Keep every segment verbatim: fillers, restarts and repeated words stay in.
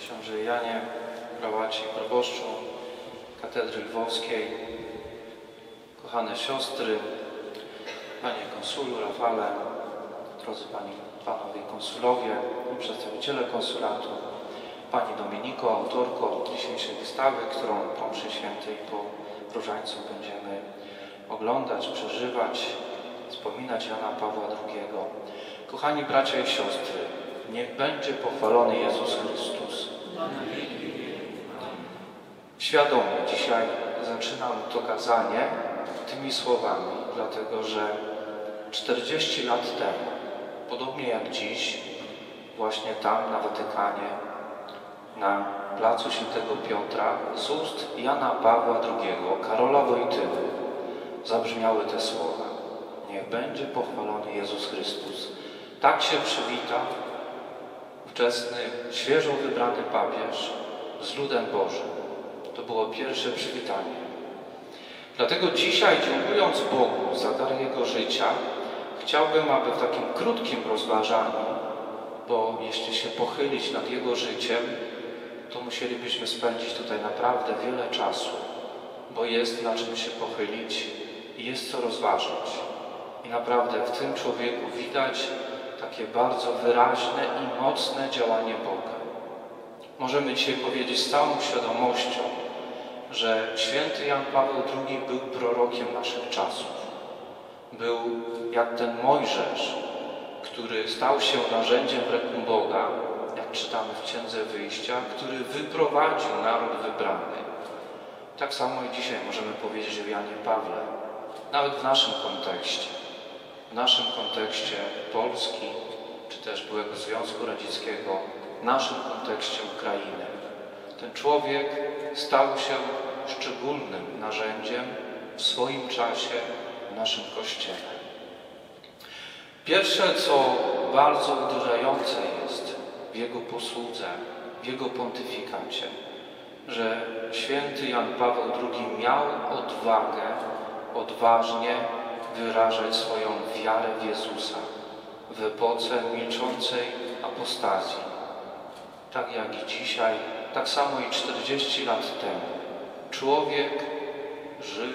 książę Janie, prałacie i proboszczu katedry lwowskiej, kochane siostry, panie konsulu Rafale, drodzy pani, panowie konsulowie i przedstawiciele konsulatu, pani Dominiko, autorko dzisiejszej wystawy, którą po mszy świętej po Różańcu będziemy oglądać, przeżywać, wspominać Jana Pawła drugiego. Kochani bracia i siostry, niech będzie pochwalony Jezus Chrystus. Świadomie dzisiaj zaczynam to kazanie tymi słowami, dlatego że czterdzieści lat temu, podobnie jak dziś, właśnie tam na Watykanie, na placu Świętego Piotra, z ust Jana Pawła drugiego, Karola Wojtyły, zabrzmiały te słowa. Niech będzie pochwalony Jezus Chrystus. Tak się przywitał ówczesny, świeżo wybrany papież z ludem Bożym. To było pierwsze przywitanie. Dlatego dzisiaj, dziękując Bogu za dar Jego życia, chciałbym, aby w takim krótkim rozważaniu, bo jeśli się pochylić nad Jego życiem, to musielibyśmy spędzić tutaj naprawdę wiele czasu, bo jest na czym się pochylić i jest co rozważać. I naprawdę w tym człowieku widać takie bardzo wyraźne i mocne działanie Boga. Możemy dzisiaj powiedzieć z całą świadomością, że święty Jan Paweł drugi był prorokiem naszych czasów. Był jak ten Mojżesz, który stał się narzędziem w ręku Boga, jak czytamy w Księdze Wyjścia, który wyprowadził naród wybrany. Tak samo i dzisiaj możemy powiedzieć o Janie Pawle, nawet w naszym kontekście. W naszym kontekście Polski, czy też byłego Związku Radzieckiego, w naszym kontekście Ukrainy. Ten człowiek stał się szczególnym narzędziem w swoim czasie w naszym Kościele. Pierwsze, co bardzo uderzające jest w jego posłudze, w jego pontyfikacie, że święty Jan Paweł drugi miał odwagę odważnie wyrażać swoją wiarę w Jezusa w epoce milczącej apostazji. Tak jak i dzisiaj, tak samo i czterdzieści lat temu. Człowiek żył,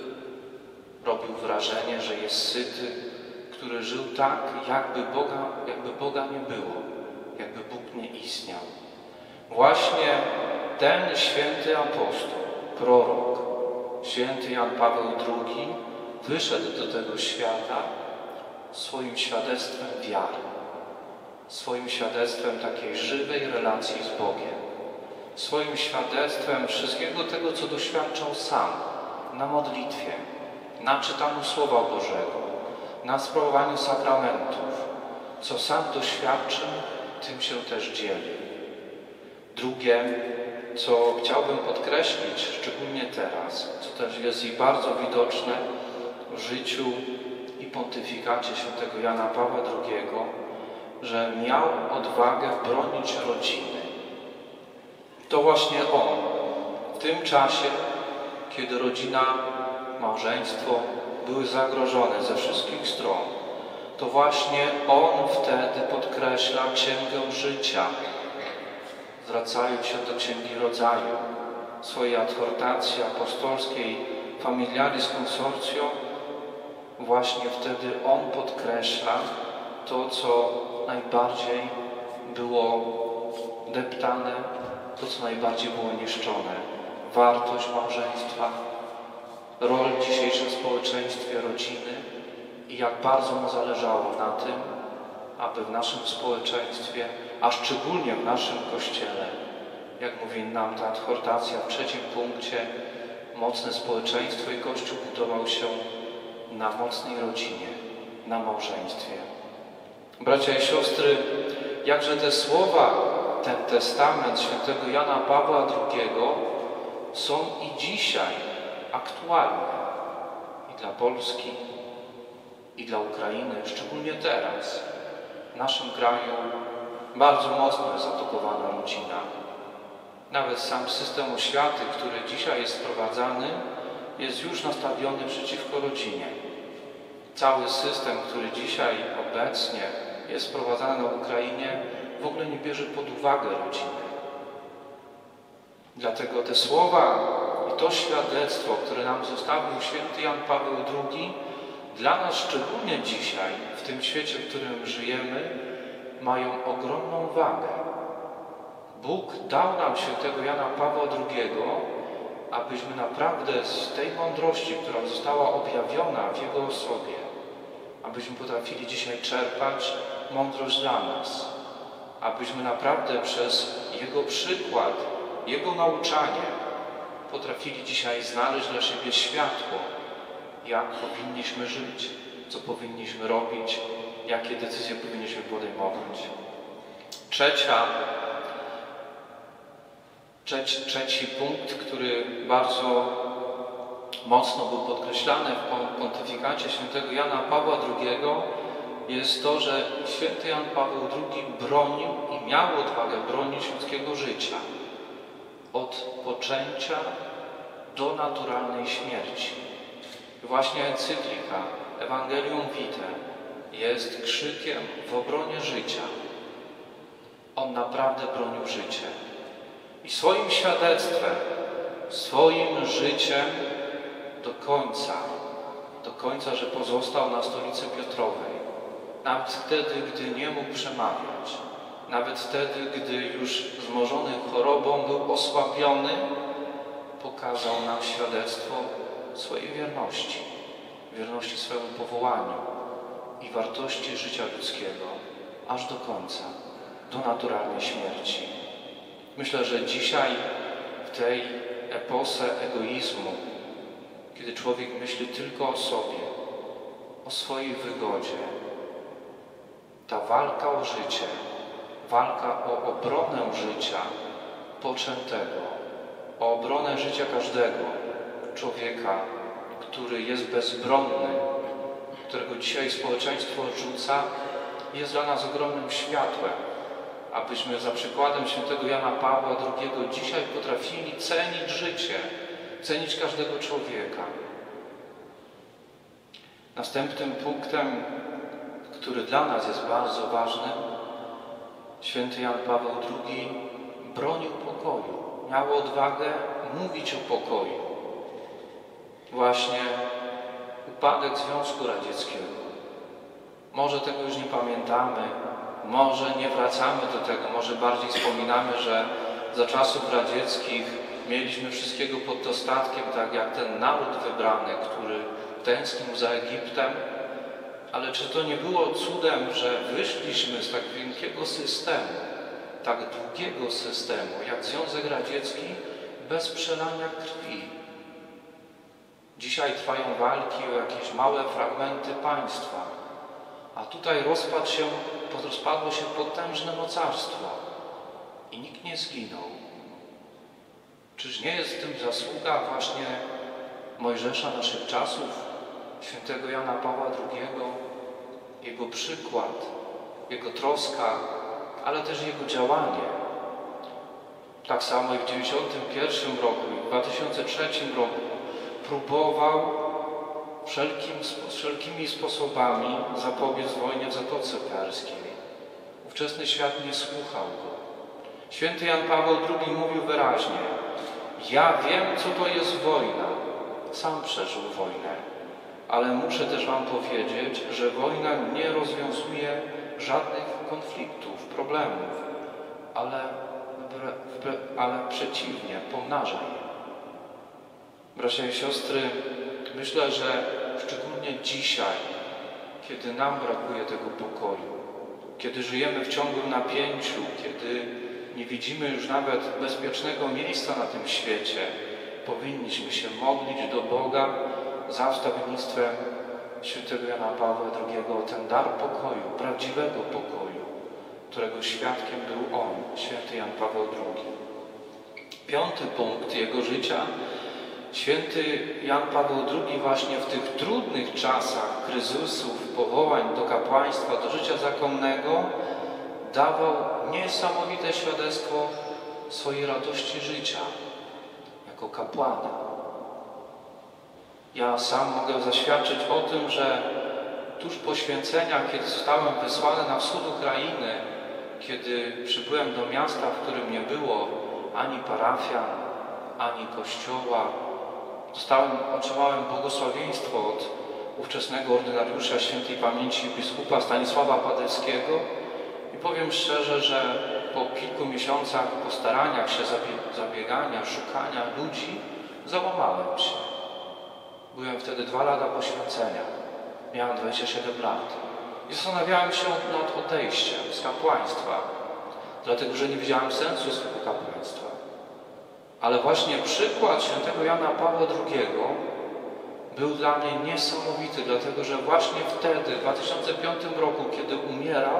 robił wrażenie, że jest syty, który żył tak, jakby Boga, jakby Boga nie było, jakby Bóg nie istniał. Właśnie ten święty apostoł, prorok, święty Jan Paweł drugi wyszedł do tego świata swoim świadectwem wiary, swoim świadectwem takiej żywej relacji z Bogiem, swoim świadectwem wszystkiego tego, co doświadczał sam na modlitwie, na czytaniu Słowa Bożego, na sprawowaniu sakramentów. Co sam doświadczył, tym się też dzieli. Drugie, co chciałbym podkreślić, szczególnie teraz, co też jest i bardzo widoczne w życiu i pontyfikacie świętego Jana Pawła drugiego, że miał odwagę bronić rodziny. To właśnie on w tym czasie, kiedy rodzina, małżeństwo były zagrożone ze wszystkich stron, to właśnie on wtedy podkreśla Księgę Życia, zwracając się do Księgi Rodzaju, swojej adhortacji apostolskiej Familiaris Consortio, właśnie wtedy on podkreśla to, co najbardziej było deptane, to, co najbardziej było niszczone. Wartość małżeństwa, rolę w dzisiejszym społeczeństwie rodziny i jak bardzo mu zależało na tym, aby w naszym społeczeństwie, a szczególnie w naszym Kościele, jak mówi nam ta adhortacja w trzecim punkcie, mocne społeczeństwo i Kościół budował się na mocnej rodzinie, na małżeństwie. Bracia i siostry, jakże te słowa, ten testament świętego Jana Pawła drugiego są i dzisiaj aktualne i dla Polski, i dla Ukrainy, szczególnie teraz. W naszym kraju bardzo mocno jest atakowana rodzina. Nawet sam system oświaty, który dzisiaj jest wprowadzany, jest już nastawiony przeciwko rodzinie. Cały system, który dzisiaj obecnie jest wprowadzany na Ukrainie, w ogóle nie bierze pod uwagę rodziny. Dlatego te słowa i to świadectwo, które nam zostawił święty Jan Paweł drugi, dla nas szczególnie dzisiaj, w tym świecie, w którym żyjemy, mają ogromną wagę. Bóg dał nam świętego Jana Pawła drugiego, abyśmy naprawdę z tej mądrości, która została objawiona w Jego osobie, abyśmy potrafili dzisiaj czerpać mądrość dla nas, abyśmy naprawdę przez Jego przykład, Jego nauczanie potrafili dzisiaj znaleźć dla siebie światło, jak powinniśmy żyć, co powinniśmy robić, jakie decyzje powinniśmy podejmować. Trzecia, trzeci, trzeci punkt, który bardzo mocno był podkreślany w pontyfikacie świętego Jana Pawła drugiego, jest to, że święty Jan Paweł drugi bronił i miał odwagę bronić ludzkiego życia od poczęcia do naturalnej śmierci. Właśnie encyklika Evangelium Vitae jest krzykiem w obronie życia. On naprawdę bronił życie. I swoim świadectwem, swoim życiem do końca, do końca, że pozostał na stolicy Piotrowej. Nawet wtedy, gdy nie mógł przemawiać. Nawet wtedy, gdy już zmożony chorobą był osłabiony, pokazał nam świadectwo swojej wierności. Wierności swojemu powołaniu i wartości życia ludzkiego, aż do końca, do naturalnej śmierci. Myślę, że dzisiaj w tej epoce egoizmu, kiedy człowiek myśli tylko o sobie, o swojej wygodzie, ta walka o życie, walka o obronę życia poczętego, o obronę życia każdego człowieka, który jest bezbronny, którego dzisiaj społeczeństwo odrzuca, jest dla nas ogromnym światłem, abyśmy za przykładem świętego Jana Pawła drugiego dzisiaj potrafili cenić życie, cenić każdego człowieka. Następnym punktem, który dla nas jest bardzo ważny, święty Jan Paweł drugi bronił pokoju, miał odwagę mówić o pokoju. Właśnie upadek Związku Radzieckiego. Może tego już nie pamiętamy, może nie wracamy do tego, może bardziej wspominamy, że za czasów radzieckich mieliśmy wszystkiego pod dostatkiem, tak jak ten naród wybrany, który tęsknił za Egiptem. Ale czy to nie było cudem, że wyszliśmy z tak wielkiego systemu, tak długiego systemu, jak Związek Radziecki, bez przelania krwi? Dzisiaj trwają walki o jakieś małe fragmenty państwa, a tutaj rozpadł się, rozpadło się potężne mocarstwo i nikt nie zginął. Czyż nie jest w tym zasługa właśnie Mojżesza naszych czasów, świętego Jana Pawła drugiego, jego przykład, jego troska, ale też jego działanie. Tak samo i w dziewięćdziesiątym pierwszym roku i w dwa tysiące trzecim roku próbował wszelkim, wszelkimi sposobami zapobiec wojnie w Zatoce Perskiej. Ówczesny świat nie słuchał go. Święty Jan Paweł drugi mówił wyraźnie: ja wiem, co to jest wojna. Sam przeżył wojnę. Ale muszę też wam powiedzieć, że wojna nie rozwiązuje żadnych konfliktów, problemów, ale, ale przeciwnie, pomnaża je. Bracia i siostry, myślę, że szczególnie dzisiaj, kiedy nam brakuje tego pokoju, kiedy żyjemy w ciągłym napięciu, kiedy nie widzimy już nawet bezpiecznego miejsca na tym świecie, powinniśmy się modlić do Boga za wstawiennictwem świętego Jana Pawła drugiego o ten dar pokoju, prawdziwego pokoju, którego świadkiem był on, święty Jan Paweł drugi. Piąty punkt jego życia. Święty Jan Paweł drugi właśnie w tych trudnych czasach kryzysów, powołań do kapłaństwa, do życia zakonnego dawał niesamowite świadectwo swojej radości życia jako kapłana. Ja sam mogę zaświadczyć o tym, że tuż po święceniach, kiedy zostałem wysłany na wschód Ukrainy, kiedy przybyłem do miasta, w którym nie było ani parafian, ani Kościoła. Dostałem, otrzymałem błogosławieństwo od ówczesnego ordynariusza świętej pamięci biskupa Stanisława Padewskiego i powiem szczerze, że po kilku miesiącach postaraniach się, zabiegania, szukania ludzi, załamałem się. Byłem wtedy dwa lata poświęcenia. Miałem dwadzieścia siedem lat. I zastanawiałem się nad odejściem z kapłaństwa, dlatego że nie widziałem sensu swojego kapłaństwa. Ale właśnie przykład świętego Jana Pawła drugiego był dla mnie niesamowity, dlatego że właśnie wtedy, w dwa tysiące piątym roku, kiedy umierał,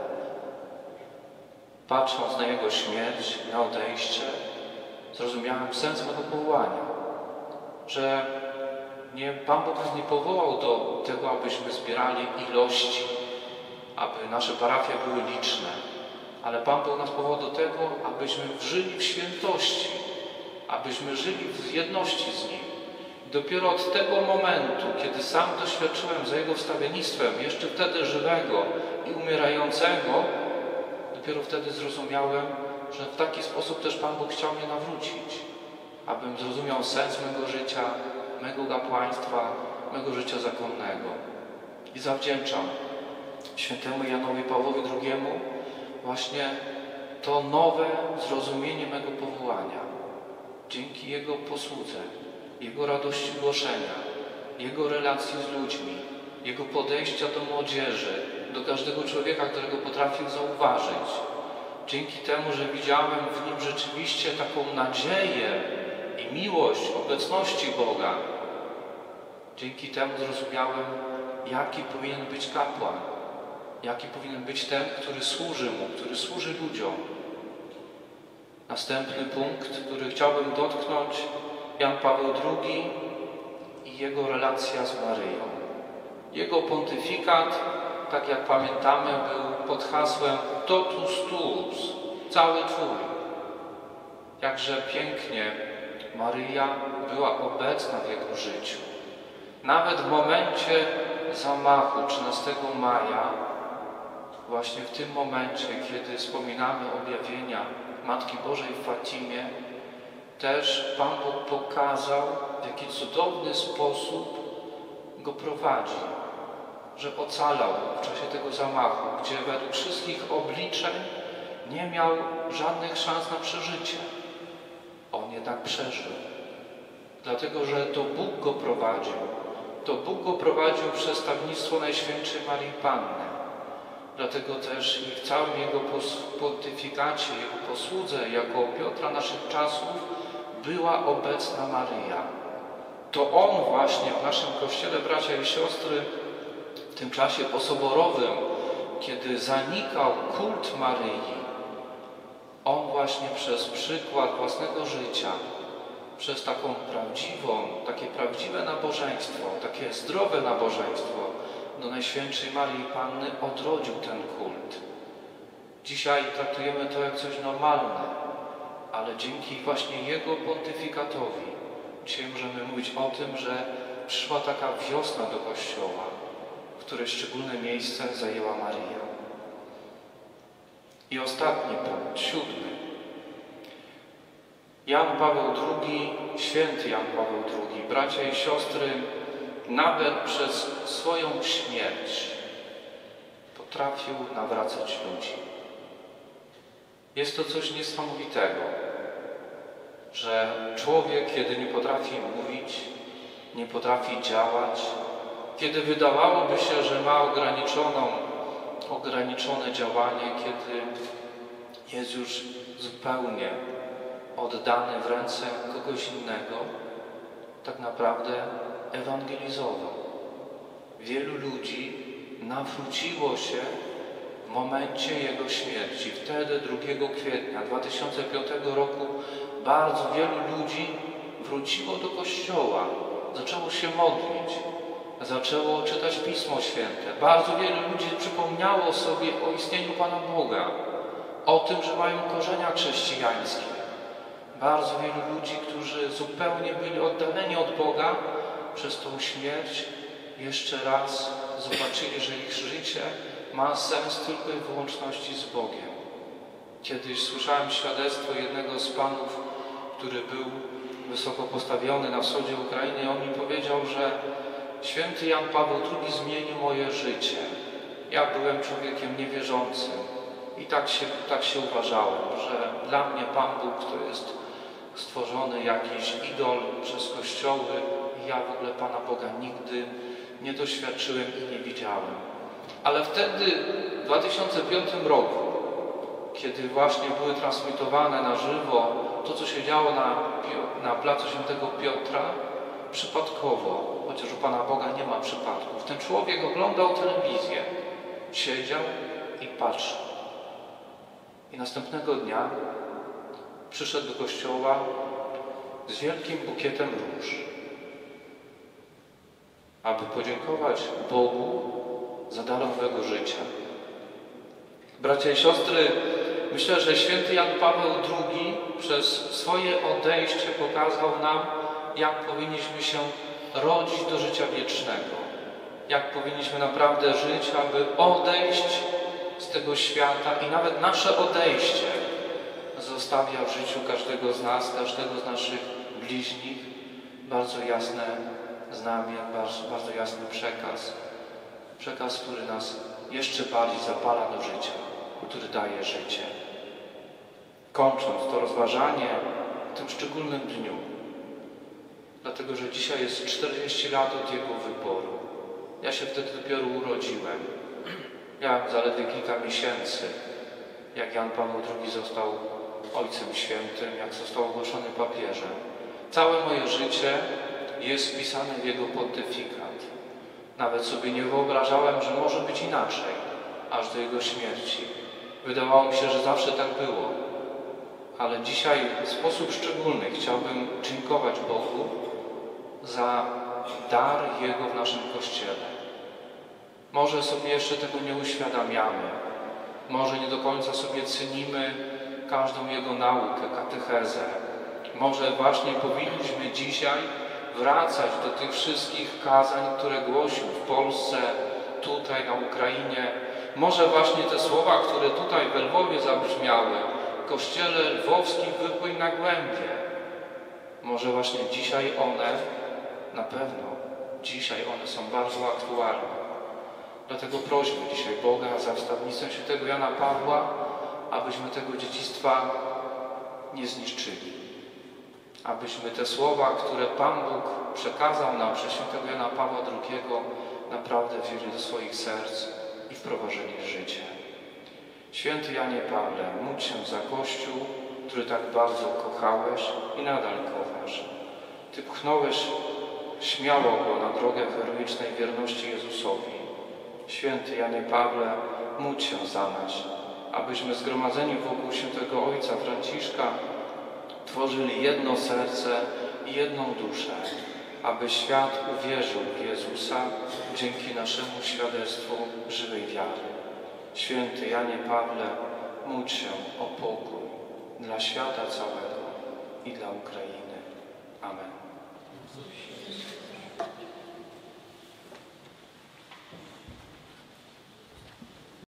patrząc na jego śmierć, na odejście, zrozumiałem sens mego powołania, że nie, Pan Bóg nas nie powołał do tego, abyśmy zbierali ilości, aby nasze parafie były liczne, ale Pan Bóg nas powołał do tego, abyśmy żyli w świętości, abyśmy żyli w jedności z Nim. I dopiero od tego momentu, kiedy sam doświadczyłem za Jego wstawiennictwem, jeszcze wtedy żywego i umierającego, dopiero wtedy zrozumiałem, że w taki sposób też Pan Bóg chciał mnie nawrócić, abym zrozumiał sens mego życia, mego kapłaństwa, mego życia zakonnego. I zawdzięczam świętemu Janowi Pawłowi drugiemu właśnie to nowe zrozumienie mego powołania. Dzięki Jego posłudze, Jego radości głoszenia, Jego relacji z ludźmi, Jego podejścia do młodzieży, do każdego człowieka, którego potrafił zauważyć. Dzięki temu, że widziałem w nim rzeczywiście taką nadzieję i miłość obecności Boga. Dzięki temu zrozumiałem, jaki powinien być kapłan, jaki powinien być ten, który służy Mu, który służy ludziom. Następny punkt, który chciałbym dotknąć, Jan Paweł drugi i jego relacja z Maryją. Jego pontyfikat, tak jak pamiętamy, był pod hasłem totus tuus, cały Twój. Jakże pięknie Maryja była obecna w jego życiu. Nawet w momencie zamachu trzynastego maja, właśnie w tym momencie, kiedy wspominamy objawienia Matki Bożej w Fatimie, też Pan Bóg pokazał, w jaki cudowny sposób go prowadzi, że ocalał w czasie tego zamachu, gdzie według wszystkich obliczeń nie miał żadnych szans na przeżycie. On jednak przeżył, dlatego że to Bóg go prowadził. To Bóg go prowadził przez stawnictwo Najświętszej Maryi Panny. Dlatego też i w całym jego pontyfikacie, jego posłudze jako Piotra naszych czasów była obecna Maryja. To On właśnie w naszym Kościele, bracia i siostry, w tym czasie posoborowym, kiedy zanikał kult Maryi, On właśnie przez przykład własnego życia, przez taką prawdziwą, takie prawdziwe nabożeństwo, takie zdrowe nabożeństwo do Najświętszej Maryi Panny odrodził ten kult. Dzisiaj traktujemy to jak coś normalne, ale dzięki właśnie Jego pontyfikatowi dzisiaj możemy mówić o tym, że przyszła taka wiosna do Kościoła, w której szczególne miejsce zajęła Maryja. I ostatni punkt, siódmy. Jan Paweł drugi, święty Jan Paweł drugi, bracia i siostry, nawet przez swoją śmierć potrafił nawracać ludzi. Jest to coś niesamowitego, że człowiek, kiedy nie potrafi mówić, nie potrafi działać, kiedy wydawałoby się, że ma ograniczoną, ograniczone działanie, kiedy jest już zupełnie oddany w ręce kogoś innego, tak naprawdę ewangelizował. Wielu ludzi nawróciło się w momencie jego śmierci. Wtedy, drugiego kwietnia dwa tysiące piątego roku, bardzo wielu ludzi wróciło do Kościoła, zaczęło się modlić, zaczęło czytać Pismo Święte. Bardzo wielu ludzi przypomniało sobie o istnieniu Pana Boga, o tym, że mają korzenia chrześcijańskie. Bardzo wielu ludzi, którzy zupełnie byli oddaleni od Boga, przez tą śmierć jeszcze raz zobaczyli, że ich życie ma sens tylko i wyłączności z Bogiem. Kiedyś słyszałem świadectwo jednego z panów, który był wysoko postawiony na wschodzie Ukrainy. On mi powiedział, że święty Jan Paweł drugi zmienił moje życie. Ja byłem człowiekiem niewierzącym i tak się, tak się uważałem, że dla mnie Pan Bóg to jest stworzony jakiś idol przez kościoły i ja w ogóle Pana Boga nigdy nie doświadczyłem i nie widziałem. Ale wtedy, w dwa tysiące piątym roku, kiedy właśnie były transmitowane na żywo to, co się działo na, na placu Świętego Piotra, przypadkowo, chociaż u Pana Boga nie ma przypadków, ten człowiek oglądał telewizję, siedział i patrzył. I następnego dnia przyszedł do kościoła z wielkim bukietem róż, aby podziękować Bogu za dar nowego życia. Bracia i siostry, myślę, że święty Jan Paweł drugi przez swoje odejście pokazał nam, jak powinniśmy się rodzić do życia wiecznego. Jak powinniśmy naprawdę żyć, aby odejść z tego świata i nawet nasze odejście zostawia w życiu każdego z nas, każdego z naszych bliźnich bardzo jasne znamie, bardzo, bardzo jasny przekaz. Przekaz, który nas jeszcze bardziej zapala do życia, który daje życie. Kończąc to rozważanie w tym szczególnym dniu, dlatego że dzisiaj jest czterdzieści lat od Jego wyboru. Ja się wtedy dopiero urodziłem. Miałem zaledwie kilka miesięcy, jak Jan Paweł drugi został Ojcem Świętym, jak został ogłoszony papieżem. Całe moje życie jest wpisane w Jego pontyfikat. Nawet sobie nie wyobrażałem, że może być inaczej, aż do Jego śmierci. Wydawało mi się, że zawsze tak było. Ale dzisiaj w sposób szczególny chciałbym dziękować Bogu za dar Jego w naszym Kościele. Może sobie jeszcze tego nie uświadamiamy. Może nie do końca sobie cenimy każdą Jego naukę, katechezę. Może właśnie powinniśmy dzisiaj wracać do tych wszystkich kazań, które głosił w Polsce, tutaj na Ukrainie. Może właśnie te słowa, które tutaj w Lwowie zabrzmiały, w kościele lwowskim wypłyń na głębie. Może właśnie dzisiaj one, na pewno dzisiaj one są bardzo aktualne. Dlatego prośmy dzisiaj Boga za wstawnictwem świętego Jana Pawła, abyśmy tego dziedzictwa nie zniszczyli. Abyśmy te słowa, które Pan Bóg przekazał nam przez świętego Jana Pawła drugiego, naprawdę wzięli do swoich serc i wprowadzili w życie. Święty Janie Pawle, módl się za Kościół, który tak bardzo kochałeś i nadal kochasz. Ty pchnąłeś śmiało go na drogę heroicznej wierności Jezusowi. Święty Janie Pawle, módl się za nas, abyśmy zgromadzeni wokół świętego Ojca Franciszka tworzyli jedno serce i jedną duszę, aby świat uwierzył w Jezusa dzięki naszemu świadectwu żywej wiary. Święty Janie Pawle, módl się o pokój dla świata całego i dla Ukrainy. Amen.